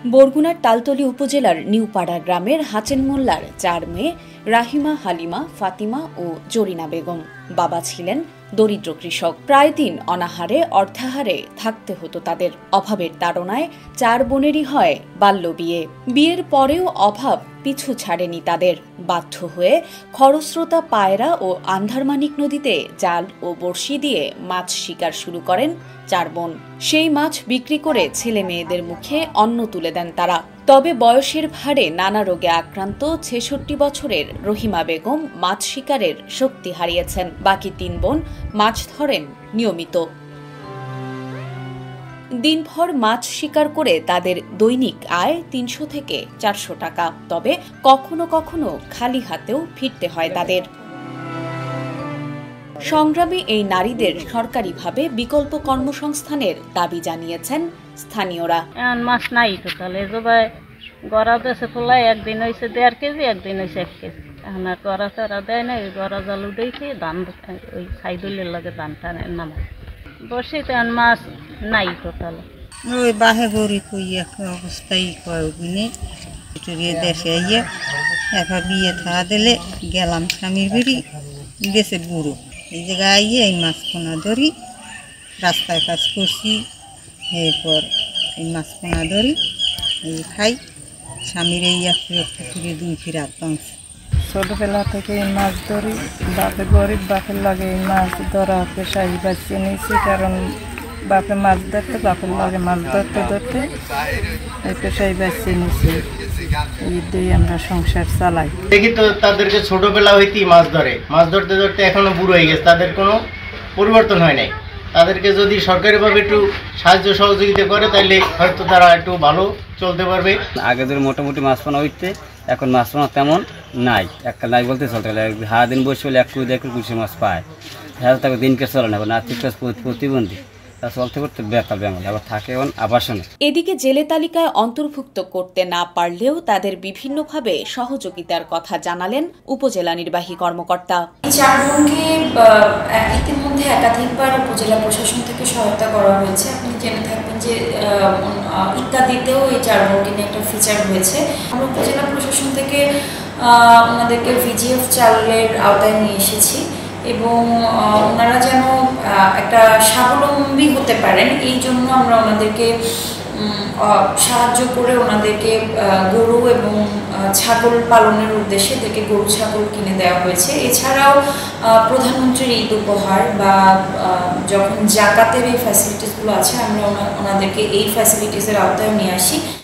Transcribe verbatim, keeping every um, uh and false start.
বরগুনার তালতলী উপজেলার নিউপাড়া গ্রামের হাচেন মোল্লার চার মেয়ে রাহিমা, হালিমা, ফাতিমা ও জরিনা বেগম। বাবা ছিলেন দরিদ্র কৃষক। প্রায় দিন অনাহারে অর্ধাহারে থাকতে হতো তাদের। অভাবের তাড়নায় চার বোনেরই হয় বাল্য বিয়ে। বিয়ের পরেও অভাব পিছু ছাড়েনি তাদের। বাধ্য হয়ে খরস্রোতা পায়রা ও আন্ধারমানিক নদীতে জাল ও বড়শি দিয়ে মাছ শিকার শুরু করেন চার বোন। সেই মাছ বিক্রি করে ছেলে মেয়েদের মুখে অন্ন তুলে দেন তারা। তবে বয়সের ভারে নানা রোগে আক্রান্ত ছেষট্টি বছরের রহিমা বেগম মাছ শিকারের শক্তি হারিয়েছেন। বাকি তিন বোন মাছ ধরেন নিয়মিত। দিনভর মাছ শিকার করে তাদের দৈনিক আয় তিনশো থেকে চারশো টাকা। তবে কখনো কখনো খালি হাতেও ফিরতে হয় তাদের। সংগ্রামী এই নারীদের সরকারিভাবে বিকল্প কর্মসংস্থানের দাবি জানিয়েছেন স্থানীয়রা। মাছ নাই তো তাহলে জবাই গড়া দেশে খোলায় একদিন হয়েছে দেড় কেজি, একদিন হয়েছে এক কেজি। এখন আর গড়া চারা দেয় না, ওই গড়া জালু দিয়েছি ধান, ওই সাইদুলের লাগে ধান টান নামায় বসে। তো মাছ নাই তো তাহলে ওই বাহে গড়ি কই একটা অবস্থায় কয় ওগুনে দেশে আইয়া এখন বিয়ে থা দিলে গেলাম স্বামীর বেরি গেছে বুড়ো। এই জায়গায় আইয়ে এই মাছ পোনা ধরি, রাস্তায় কাজ করছি, এরপর এই মাছ পোনা ধরি, এই খাই। স্বামীর এই একটু একটু ফিরে দুই ফিরে পাঁচ। ছোটবেলা থেকে এই মাছ ধরি, বাপে গরিব, বাপের লাগে এই মাছ ধরা পেশায় বাঁচিয়ে নিয়েছি। কারণ বাপে মাছ ধরতে, বাপের লাগে মাছ ধরতে ধরতে এই পেশায় বাঁচিয়ে নিয়েছি। এই দিয়ে আমরা সংসার চালাই। দেখি তো তাদেরকে ছোটবেলা হইতেই মাছ ধরে, মাছ ধরতে ধরতে এখনো বুড়ো হয়ে গেছে, তাদের কোনো পরিবর্তন হয় নাই। তাদেরকে যদি সরকারিভাবে একটু সাহায্য সহযোগিতা করে তাহলে হয়তো তারা একটু ভালো চলতে পারবে। আগে ধরে মোটামুটি মাছ পোনা হইতে, এখন মাছ পোনা তেমন নাই, একটা নাই বলতে চলতে গেলে হারা দিন বসে হলে এক কুড়ি এক কুড়ি মাছ পায়। হ্যাঁ, তাকে দিনকে চলে না, আর্থিক প্রতিবন্ধী, চলতে করতে বেকার বেঙ্গল আবার থাকে আবাসনে। এদিকে জেলে তালিকায় অন্তর্ভুক্ত করতে না পারলেও তাদের বিভিন্নভাবে সহযোগিতার কথা জানালেন উপজেলা নির্বাহী কর্মকর্তা। চার বোনকে ইতিমধ্যে একাধিকবার উপজেলা প্রশাসন থেকে সহায়তা করা হয়েছে। আপনি জেনে থাকবেন যে ইত্যাদিতেও এই চার বোনকে নিয়ে একটা ফিচার হয়েছে। আমরা উপজেলা প্রশাসন থেকে ওনাদেরকে ভিজিএফ চালের আওতায় নিয়ে এসেছি এবং ওনারা যেন একটা স্বাবলম্বী হতে পারেন এই জন্য আমরা ওনাদেরকে সাহায্য করে ওনাদেরকে গরু এবং ছাগল পালনের উদ্দেশ্যে থেকে গরু ছাগল কিনে দেওয়া হয়েছে। এছাড়াও প্রধানমন্ত্রীর ঈদ উপহার বা যখন জাকাতের এই ফ্যাসিলিটিসগুলো আছে আমরা ওনাদেরকে এই ফ্যাসিলিটিসের আওতায় নিয়ে আসি।